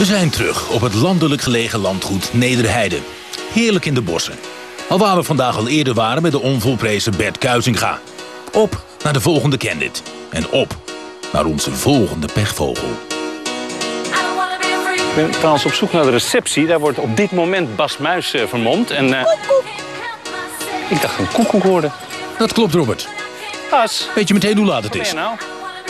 We zijn terug op het landelijk gelegen landgoed Nederheide. Heerlijk in de bossen. Alwaar we vandaag al eerder waren met de onvolprezen Bert Kuizinga. Op naar de volgende candid. En op naar onze volgende pechvogel. Ik ben trouwens op zoek naar de receptie. Daar wordt op dit moment Bas Muis vermomd. En ik dacht een koekoek hoorde. Dat klopt, Robert. Bas. Weet je meteen hoe laat het is? Wat ben je nou?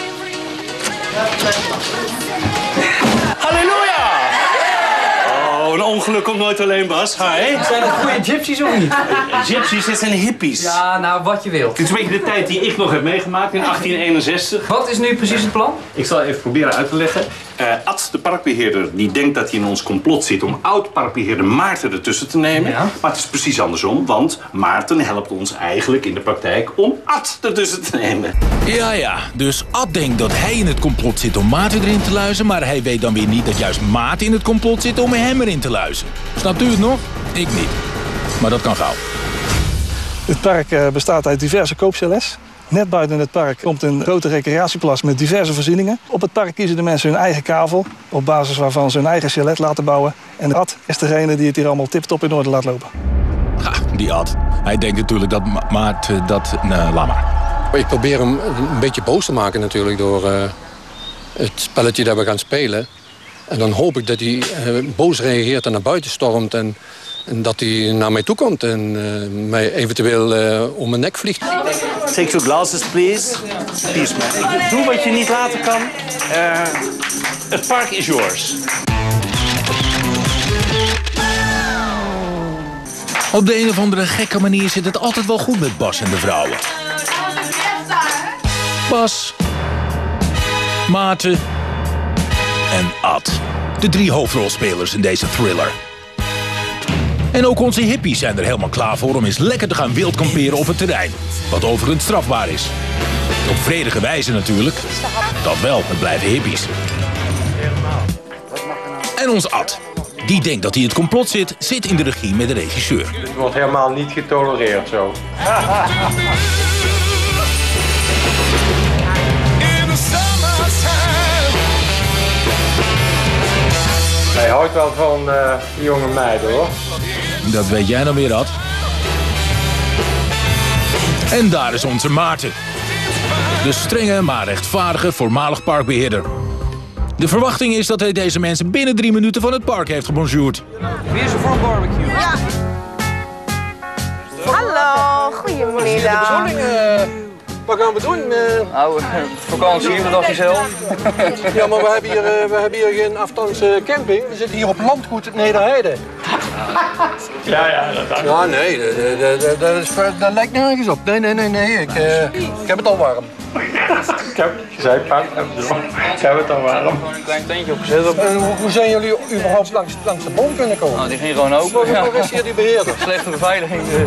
Halleluja! Oh, een ongeluk komt nooit alleen, Bas. Hi. Zijn dat goede gypsies of niet? Gypsies, dit zijn hippies. Ja, nou, wat je wilt. Dit is een beetje de tijd die ik nog heb meegemaakt in 1861. Wat is nu precies het plan? Ik zal even proberen uit te leggen. Ad, de parkbeheerder, die denkt dat hij in ons complot zit om oud-parkbeheerder Maarten ertussen te nemen. Ja. Maar het is precies andersom, want Maarten helpt ons eigenlijk in de praktijk om Ad ertussen te nemen. Ja, dus Ad denkt dat hij in het complot zit om Maarten erin te luizen, maar hij weet dan weer niet dat juist Maarten in het complot zit om hem erin te luizen. Snapt u het nog? Ik niet. Maar dat kan gauw. Het park bestaat uit diverse koopchalets. Net buiten het park komt een grote recreatieplas met diverse voorzieningen. Op het park kiezen de mensen hun eigen kavel, op basis waarvan ze hun eigen chalet laten bouwen. En Ad is degene die het hier allemaal tip-top in orde laat lopen. Ha, die Ad. Hij denkt natuurlijk dat Maarten dat... Nee, laat maar. Ik probeer hem een beetje boos te maken natuurlijk door het spelletje dat we gaan spelen. En dan hoop ik dat hij boos reageert en naar buiten stormt. En dat hij naar mij toe komt en mij eventueel om mijn nek vliegt. Take your glasses, please. Please, man. Doe wat je niet laten kan. Het park is yours. Op de een of andere gekke manier zit het altijd wel goed met Bas en de vrouwen. Bas, Maarten en Ad. De 3 hoofdrolspelers in deze thriller. En ook onze hippies zijn er helemaal klaar voor om eens lekker te gaan wildkamperen op het terrein. Wat overigens strafbaar is. Op vredige wijze natuurlijk. Dat wel, het blijven hippies. En ons Ad. Die denkt dat hij in het complot zit in de regie met de regisseur. Het wordt helemaal niet getolereerd zo. Hij houdt wel van die jonge meiden, hoor. Dat weet jij nou weer, Ad. En daar is onze Maarten. De strenge, maar rechtvaardige voormalig parkbeheerder. De verwachting is dat hij deze mensen binnen 3 minuten van het park heeft gebonjourd. Wie is er voor een barbecue? Ja. Hallo, goedemiddag. Wat gaan we doen? Nou, vakantie, wat dacht je zelf? Ja, maar we hebben hier geen afstandse camping. We zitten hier op landgoed Nederheide. Ja, dat dacht ik. Ja, nee, dat lijkt nergens op. Nee. Ik heb het al warm. Je zei paard, ik heb het al warm. Gewoon een klein tentje opgezet. En hoe zijn jullie überhaupt langs de boom kunnen komen? Nou, die ging gewoon open. Waar is hier die beheerder? Slechte beveiliging dus.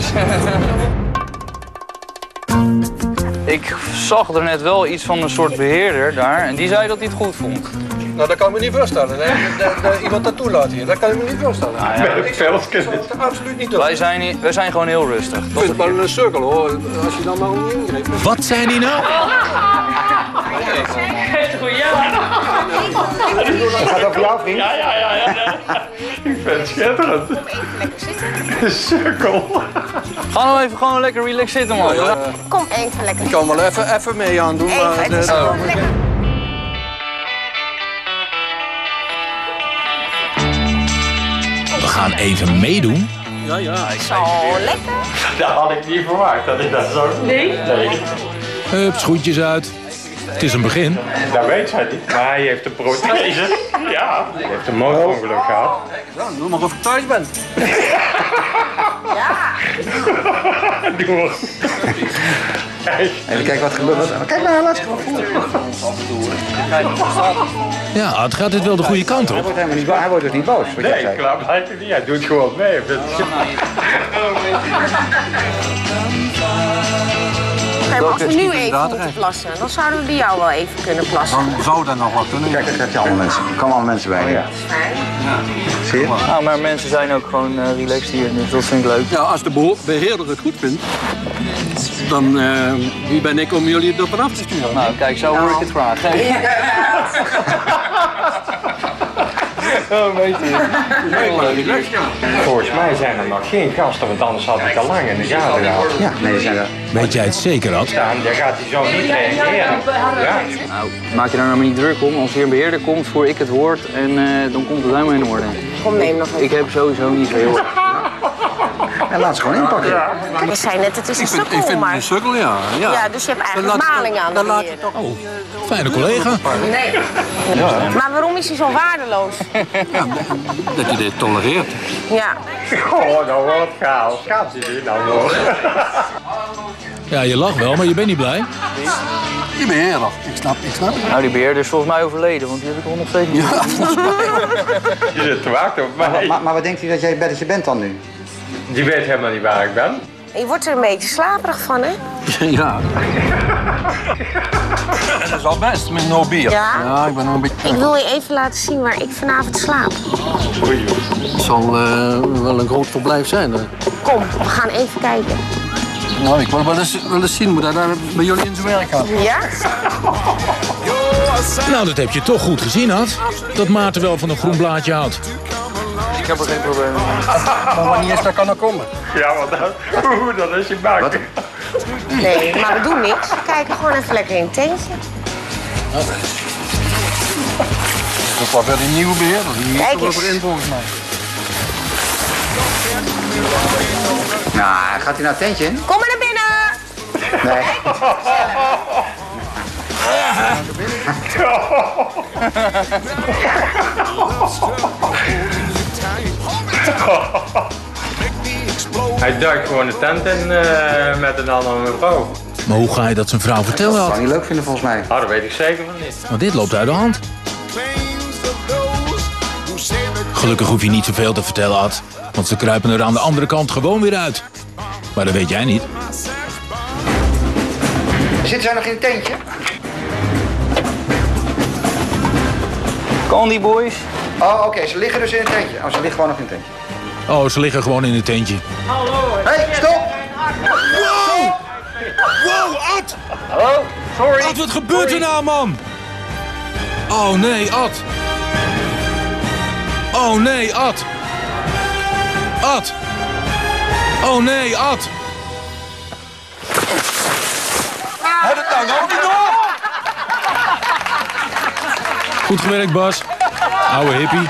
Ik zag er net wel iets van een soort beheerder daar en die zei dat hij het goed vond. Nou, dat kan ik me niet voorstellen. Nee. Iemand dat toelaat hier, dat kan ik me niet voorstellen. Nou, ja. Dat absoluut niet doen. Wij zijn gewoon heel rustig. Het is maar een cirkel, hoor. Als je dan maar niet ingrijpt. Wat zijn die nou? Dat gaat over jou, vriend. Ja. Ik vind het schitterend. Een cirkel. Ga nou even gewoon lekker relaxed zitten, man. Kom even lekker. Ik kan wel even mee aan doen. Even, het is wel lekker. We gaan even meedoen. Zo lekker. Dat had ik niet verwacht, dat ik dat zo... Nee? Hup, schoentjes uit. Het is een begin. Dat weet hij niet, maar hij heeft een prothese. Ja. Hij heeft een motorongeluk gehad. Ja, doe maar of ik thuis ben. Doe maar. Even kijken wat gebeurt. Kijk maar, laat gewoon voor. Ja, het gaat dit wel de goede kant op. Hij wordt dus niet boos. Nee, klaar blijkt het niet. Hij doet gewoon mee. Kijk, maar als we nu even moeten plassen, dan zouden we bij jou wel even kunnen plassen. Dan zou dat nog wat kunnen. Kijk, daar heb je allemaal mensen. Er komen allemaal mensen bij. Ja. Zie je? Nou, maar mensen zijn ook gewoon relaxed hier, dus dat vind ik leuk. Ja, als de beheerder het goed vindt, dan wie ben ik om jullie er vanaf te sturen? Nou, kijk, zo hoor ik het graag. Een beetje. Volgens mij zijn er nog geen gasten, want anders had ik al lang in de gaten gehad. Ja, nee, zijn er. Weet jij het zeker, Ad? Dan gaat hij zo niet reageren. Ja. Nou, maak je daar nou maar niet druk om. Als hier een beheerder komt, voer ik het woord en dan komt het helemaal in orde. Kom, neem nog even. Ik heb sowieso niet zo heel erg. En laat ze gewoon inpakken. Je zei net, het is een Ik sukkel, vind maar... het een sukkel, ja. Ja, dus je hebt eigenlijk maling aan de beheerder. Oh, fijne collega. Nee. Maar waarom is hij zo waardeloos? Dat je dit tolereert. Ja. Oh, nou wordt het chaos. Gaat hij nu nou nog? Ja, je lacht wel, maar je bent niet blij. Die beheerder. Ik snap het. Nou, die beheerder is volgens mij overleden, want die heb ik nog steeds niet. Je zit te wachten op mij. Maar wat denkt u dat jij bent dan nu? Die weet helemaal niet waar ik ben. Je wordt er een beetje slaperig van, hè? Ja. Dat is al best met no bier. Ja? Ja, ik ben nog een beetje... Ik wil je even laten zien waar ik vanavond slaap. Het zal wel een groot verblijf zijn. Hè? Kom, we gaan even kijken. Nou, ik wil wel eens zien hoe dat daar bij jullie in zijn werk gaat. Ja? Nou, dat heb je toch goed gezien, Ad. Dat Maarten wel van een groen blaadje houdt. Ik heb er geen probleem mee. Maar wanneer is dat kan er komen? Ja, want dat is je bak. Nee, maar we doen niks. We kijken gewoon even lekker in het tentje. Dat is wel weer die nieuwe beheerder. Die Kijk moet er eens. wel voor in volgens mij. Nou, gaat hij naar het tentje in? Kom maar naar binnen! Nee. Hij duikt gewoon de tent in met een andere mevrouw. Maar hoe ga je dat zijn vrouw vertellen, Dat zou Ad? niet leuk vinden volgens mij. Nou, dat weet ik zeker van niet. Want dit loopt uit de hand. Gelukkig hoef je niet zoveel te vertellen, Ad. Want ze kruipen er aan de andere kant gewoon weer uit. Maar dat weet jij niet. Zitten zij nog in het tentje? Candy boys. Oh, oké, ze liggen dus in het tentje. Oh, ze liggen gewoon nog in het tentje. Oh, ze liggen gewoon in het tentje. Hé, hey, stop! Wow! Wow, Ad! Oh, sorry. Ad, wat gebeurt er nou, man? Oh nee, Ad. Oh nee, Ad. Ad. Oh nee, Ad. Heb het nou nog niet door? Goed gewerkt, Bas. Oude hippie.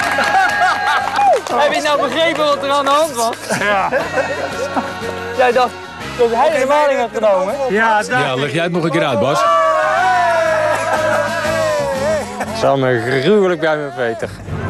Heb je nou begrepen wat er aan de hand was? Ja. Jij dacht dat hij de maling had genomen? Ja, Ja, leg jij het nog een keer uit, Bas. Het zal me gruwelijk bij me weten.